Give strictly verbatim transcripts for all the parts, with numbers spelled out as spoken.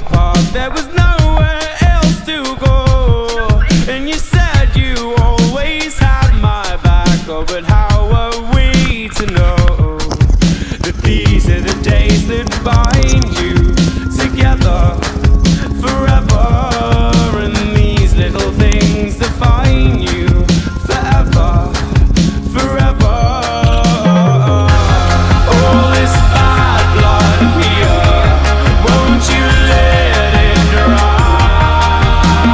apart, there was nowhere else to go. And you said you always had my back. Oh, but how are we to know that these are the days that bind you together forever, and these little things define you forever, forever. All this bad blood here, won't you let it dry?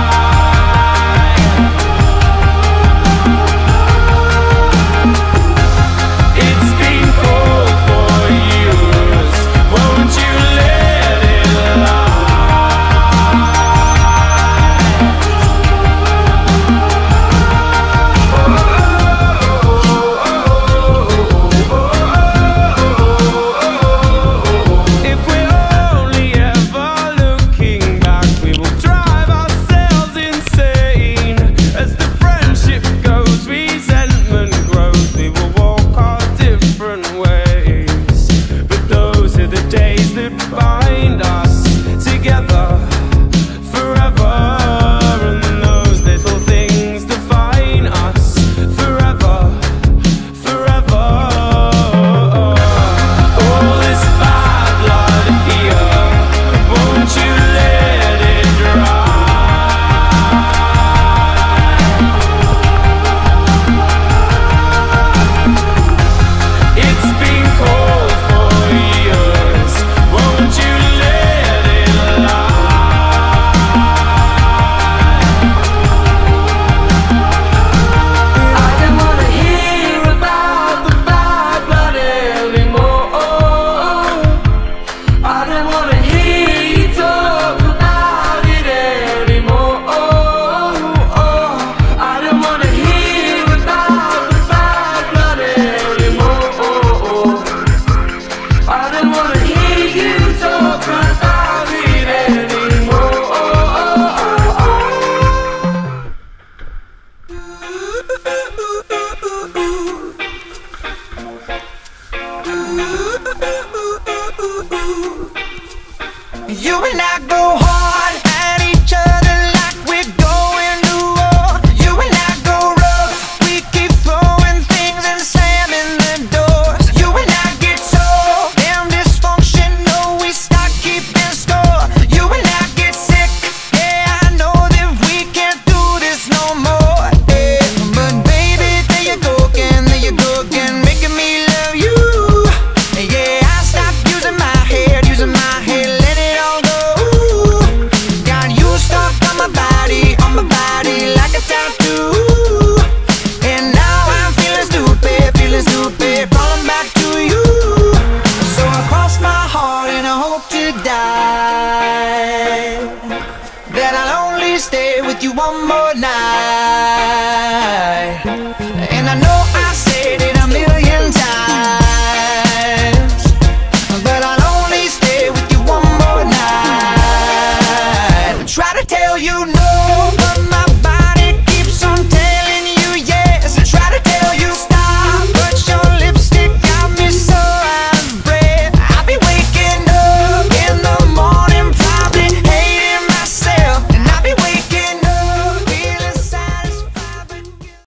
It's been cold for years, won't you let it lie? If we're only ever looking back, we will drive ourselves insane. As the friendship goes, resentment grows, we will walk our different ways. But those are the days that bind us together forever, and those little things define us forever, forever. All this bad blood here, won't you let it dry? It's been cold for years, won't you let it lie? I don't wanna hear about the bad blood anymore. I don't wanna hear you talk about it anymore. I don't wanna hear about the bad blood anymore. I don't wanna hear you talk about it anymore. You and I go hard at each other like we're going to war. You and I go rough, we keep throwing things and slamming the doors. You and I get so damn dysfunctional, we start keeping score. You and I get sick, yeah, I know that we can't do this no more. Yeah, but baby, there you go again, there you go again, making me love you. Yeah, I stopped using my head, using my head, let it all go. Got you stuck on my body, on my body like a tattoo. And now I'm feeling stupid, feeling stupid, falling back to you. So I cross my heart and I hope to die that I'll only stay with you one more night.